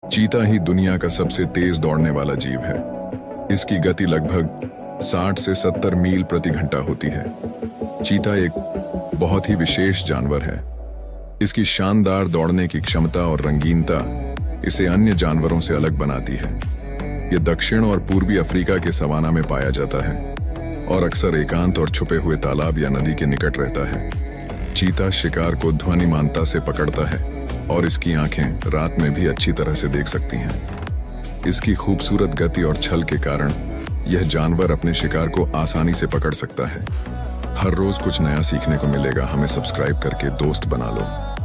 चीता ही दुनिया का सबसे तेज दौड़ने वाला जीव है। इसकी गति लगभग 60 से 70 मील प्रति घंटा होती है। चीता एक बहुत ही विशेष जानवर है। इसकी शानदार दौड़ने की क्षमता और रंगीनता इसे अन्य जानवरों से अलग बनाती है। यह दक्षिण और पूर्वी अफ्रीका के सवाना में पाया जाता है और अक्सर एकांत और छुपे हुए तालाब या नदी के निकट रहता है। चीता शिकार को ध्वनिमानता से पकड़ता है और इसकी आंखें रात में भी अच्छी तरह से देख सकती हैं। इसकी खूबसूरत गति और छल के कारण यह जानवर अपने शिकार को आसानी से पकड़ सकता है। हर रोज कुछ नया सीखने को मिलेगा। हमें सब्सक्राइब करके दोस्त बना लो।